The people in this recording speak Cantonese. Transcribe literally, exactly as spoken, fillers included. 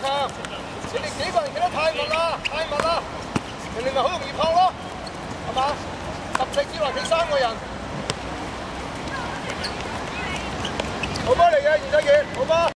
向。你哋幾個人企得太密啦，太密啦，人哋咪好容易撲咯，係嘛？十尺之內企三個人。好波嚟嘅，袁世傑，好波。